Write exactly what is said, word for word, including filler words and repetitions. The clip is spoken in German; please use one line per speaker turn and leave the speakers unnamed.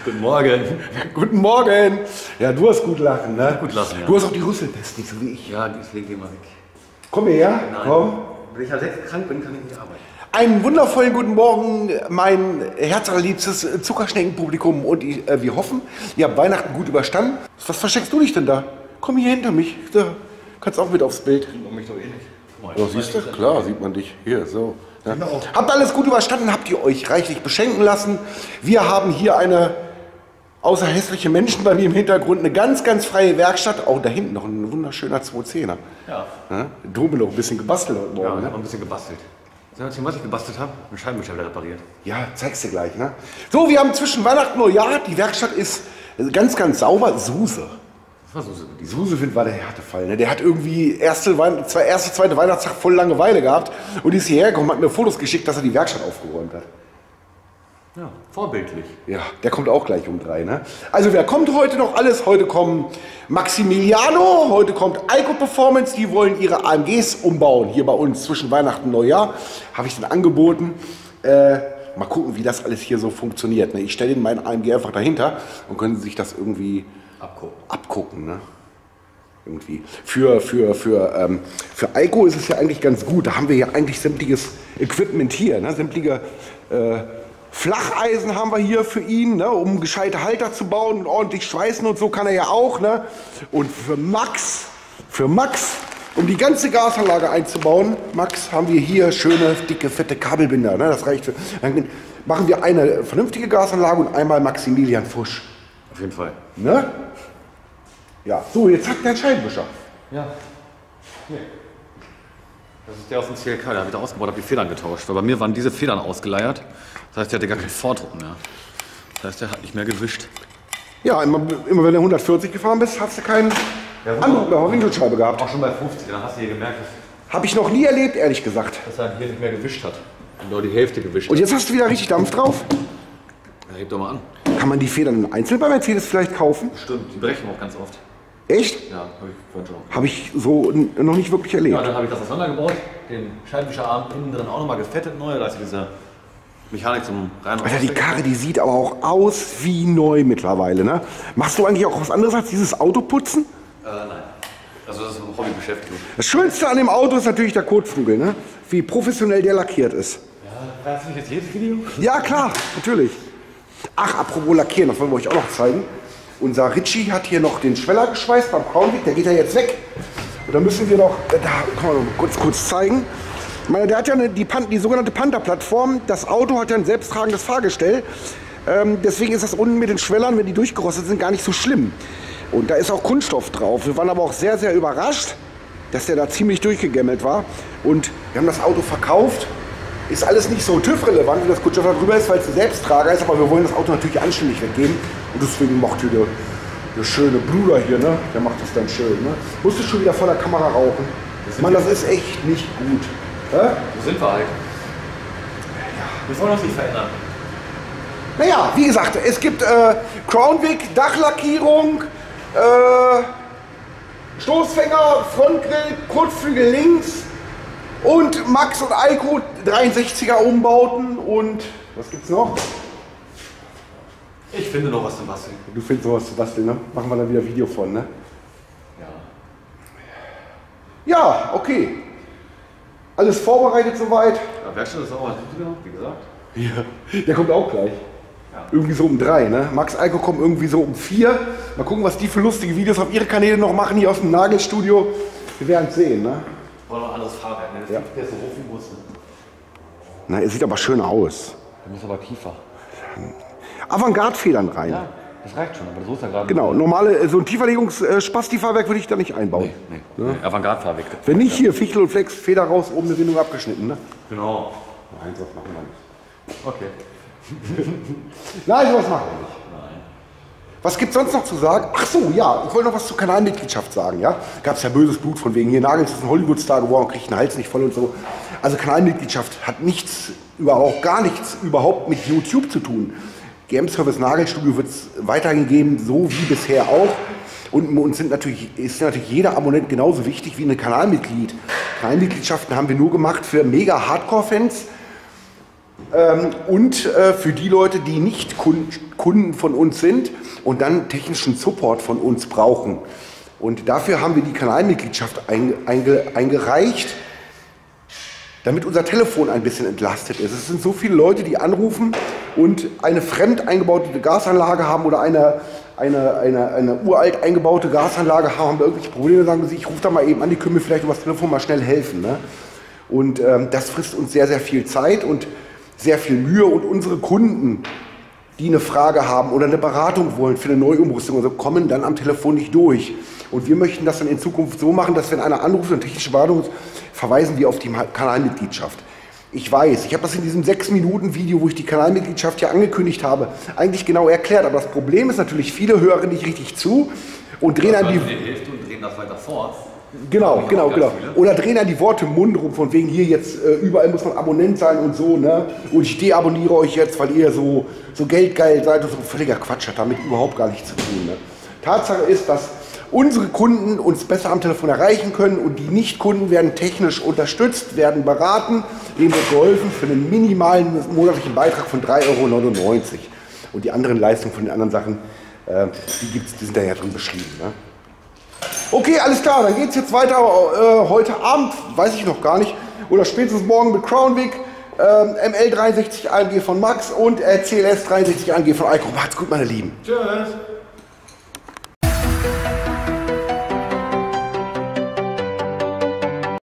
Guten Morgen.
Guten Morgen. Ja, du hast gut lachen, ne?
Gut lachen, ja.
Du hast auch die Rüsselpest, nicht so wie ich.
Ja, deswegen gehen wir weg.
Komm her,
Nein.
komm.
Wenn ich als sechs krank bin, kann ich nicht arbeiten.
Einen wundervollen guten Morgen, mein herzallerliebstes Zuckerschneckenpublikum. Und ich, äh, wir hoffen, ihr habt Weihnachten gut überstanden. Was versteckst du dich denn da? Komm hier hinter mich. Da. Kannst auch mit aufs Bild.
Sieht man mich doch eh nicht.
Ja, siehst du? Klar sieht man dich. Hier, so. Ja. Habt alles gut überstanden? Habt ihr euch reichlich beschenken lassen? Wir haben hier eine, außer hässliche Menschen bei mir im Hintergrund, eine ganz, ganz freie Werkstatt. Auch da hinten noch ein wunderschöner zwei zehner.
Ja.
Ja? Drum noch ein bisschen gebastelt heute Morgen.
Ja, ich
Ne?
habe ein bisschen gebastelt. Sag mal, was ich gebastelt habe? Eine Scheibenwischer wieder repariert.
Ja, zeigst du gleich. Ne? So, wir haben zwischen Weihnachten und Neujahr, die Werkstatt ist ganz, ganz sauber. Suse.
Das war Suse.
Die Susewind war der Härtefall. Ne? Der hat irgendwie erste, Wein zwei, erste, zweite Weihnachtstag voll Langeweile gehabt und ist hierher gekommen, hat mir Fotos geschickt, dass er die Werkstatt aufgeräumt hat.
Ja, vorbildlich.
Ja, der kommt auch gleich um drei. Ne? Also wer kommt heute noch alles? Heute kommen Maximiliano, heute kommt Eiko Performance, die wollen ihre A M Gs umbauen. Hier bei uns zwischen Weihnachten und Neujahr habe ich den angeboten. Äh, mal gucken, wie das alles hier so funktioniert. Ne? Ich stelle Ihnen meinen A M G einfach dahinter und können Sie sich das irgendwie
Abgucken.
abgucken. Ne? Irgendwie. Für, für, für, ähm, für Eiko ist es ja eigentlich ganz gut. Da haben wir ja eigentlich sämtliches Equipment hier. Ne? Sämtliche äh, Flacheisen haben wir hier für ihn, ne? Um gescheite Halter zu bauen und ordentlich schweißen und so kann er ja auch. Ne? Und für Max, für Max, um die ganze Gasanlage einzubauen, Max, haben wir hier schöne, dicke, fette Kabelbinder. Ne? Das reicht für. Dann machen wir eine vernünftige Gasanlage und einmal Maximilian Fusch.
Auf jeden Fall.
Ne? Ja, so, jetzt hat der Scheibenwischer.
Ja. Hier. Das ist der aus dem C L K, der habe ich da ausgebaut, habe die Federn getauscht. Weil bei mir waren diese Federn ausgeleiert. Das heißt, der hatte gar keinen Vordruck mehr. Das heißt, der hat nicht mehr gewischt.
Ja, immer, immer wenn du hundertvierzig gefahren bist, hast du keinen
Ja,
Andruck mehr auf der Windschutzscheibe gehabt.
Auch schon bei fünfzig, dann hast du hier gemerkt, dass,
Habe ich noch nie erlebt, ehrlich gesagt.
dass er hier nicht mehr gewischt hat. Und nur die Hälfte gewischt
Und
hat.
jetzt hast du wieder richtig Dampf drauf.
Ja, heb doch mal an.
Kann man die Federn einzeln bei Mercedes vielleicht kaufen?
Stimmt, die brechen auch ganz oft.
Echt?
Ja, habe ich vorhin schon.
Habe ich so n- noch nicht wirklich erlebt.
Ja, dann habe ich das auseinandergebaut, den Scheibenwischerarm innen drin auch nochmal gefettet neu, da ist diese Mechanik zum Rein- und
Alter, die
Auswechseln.
Karre, die sieht aber auch aus wie neu mittlerweile. Ne? Machst du eigentlich auch was anderes als dieses Autoputzen?
Äh, nein. Also das ist eine Hobbybeschäftigung.
Das Schönste an dem Auto ist natürlich der Kotflügel, ne? Wie professionell der lackiert ist.
Ja, weißt du nicht jetzt jedes Video?
Ja, klar, natürlich. Ach, apropos Lackieren, das wollen wir euch auch noch zeigen. Unser Ritchie hat hier noch den Schweller geschweißt beim Crownweg, der geht ja jetzt weg. Und da müssen wir noch, da kann man noch kurz, kurz zeigen. Ich meine, der hat ja eine, die, Pan, die sogenannte Panther-Plattform. Das Auto hat ja ein selbsttragendes Fahrgestell. Ähm, deswegen ist das unten mit den Schwellern, wenn die durchgerostet sind, gar nicht so schlimm. Und da ist auch Kunststoff drauf. Wir waren aber auch sehr, sehr überrascht, dass der da ziemlich durchgegämmelt war. Und wir haben das Auto verkauft. Ist alles nicht so TÜV-relevant, wie das Kunststoff da drüber ist, weil es ein Selbsttrager ist. Aber wir wollen das Auto natürlich anständig weggeben. Und deswegen macht hier der, der schöne Bruder hier, ne? Der macht das dann schön. Ne? Musst du schon wieder vor der Kamera rauchen? Mann, das ist echt nicht gut. Hä?
Wo sind wir halt? Wir wollen uns nicht verändern.
Naja, wie gesagt, es gibt äh, Crownweg, Dachlackierung, äh, Stoßfänger, Frontgrill, Kotflügel links und Max und Eiko dreiundsechziger Umbauten und was gibt's noch?
Ich finde noch was zu basteln.
Du findest sowas zu basteln, ne? Machen wir dann wieder Video von, ne?
Ja.
Ja, okay. Alles vorbereitet soweit.
Ja, Werkstatt ist auch was Gutes, wie gesagt.
Ja, der kommt auch gleich.
Ja.
Irgendwie so um drei, ne? Max Eiko kommt irgendwie so um vier. Mal gucken, was die für lustige Videos auf ihre Kanäle noch machen, hier aus dem Nagelstudio. Wir werden es sehen, ne?
Oder noch ein anderes Fahrwerk, ne? Das
Ja.
der ist so hoch wie Bus, ne?
Na, er sieht aber schön aus.
Der muss aber tiefer.
Avantgarde-Federn rein.
Ja, das reicht schon, aber so ist er gerade.
Genau, normale, so ein Tieferlegungs-Spasti-Fahrwerk würde ich da nicht einbauen.
Nee, nee. nee. Avantgarde-Fahrwerk.
Wenn nicht hier, Fichtel und Flex, Feder raus, oben eine Windung abgeschnitten, ne?
Genau.
Nein, sowas machen wir nicht.
Okay.
Nein, sowas machen wir nicht. Was gibt es sonst noch zu sagen? Ach so, ja, ich wollte noch was zur Kanalmitgliedschaft sagen, ja? Gab es ja böses Blut von wegen, hier Nagels ist ein Hollywoodstar geworden, kriegt den Hals nicht voll und so. Also Kanalmitgliedschaft hat nichts, überhaupt gar nichts überhaupt mit YouTube zu tun. G M Service Nagelstudio wird es weiterhin geben, so wie bisher auch. Und uns sind natürlich, ist natürlich jeder Abonnent genauso wichtig wie ein Kanalmitglied. Kanalmitgliedschaften haben wir nur gemacht für mega Hardcore-Fans. Ähm, und äh, für die Leute, die nicht Kunden, Kunden von uns sind und dann technischen Support von uns brauchen. Und dafür haben wir die Kanalmitgliedschaft einge, einge, eingereicht, damit unser Telefon ein bisschen entlastet ist. Es sind so viele Leute, die anrufen und eine fremd eingebaute Gasanlage haben oder eine, eine, eine, eine uralt eingebaute Gasanlage haben, haben irgendwelche Probleme, sagen sie, ich rufe da mal eben an, die können mir vielleicht über das Telefon mal schnell helfen. Ne? Und ähm, das frisst uns sehr, sehr viel Zeit und sehr viel Mühe, und unsere Kunden, die eine Frage haben oder eine Beratung wollen für eine Neuumrüstung, also kommen dann am Telefon nicht durch. Und wir möchten das dann in Zukunft so machen, dass wenn einer anruft und technische Beratung ist, verweisen wir auf die Kanalmitgliedschaft. Ich weiß, ich habe das in diesem sechs Minuten Video, wo ich die Kanalmitgliedschaft ja angekündigt habe, eigentlich genau erklärt. Aber das Problem ist natürlich, viele hören nicht richtig zu und drehen an die...
die Hälfte und drehen das weiter fort.
Genau, genau, genau. Oder drehen dann die Worte im Mund rum, von wegen hier jetzt, äh, überall muss man Abonnent sein und so, ne? Und ich deabonniere euch jetzt, weil ihr so, so geldgeil seid und so. Völliger Quatsch, hat damit überhaupt gar nichts zu tun. Ne? Tatsache ist, dass unsere Kunden uns besser am Telefon erreichen können und die Nicht-Kunden werden technisch unterstützt, werden beraten, denen wird geholfen für einen minimalen monatlichen Beitrag von drei Euro neunundneunzig. Und die anderen Leistungen von den anderen Sachen, äh, die gibt's, die sind da ja drin beschrieben. Ne? Okay, alles klar, dann geht es jetzt weiter äh, heute Abend, weiß ich noch gar nicht, oder spätestens morgen mit Crownwick, äh, M L dreiundsechzig A M G von Max und äh, C L S dreiundsechzig A M G von Eiko. Macht's gut, meine Lieben.
Tschüss.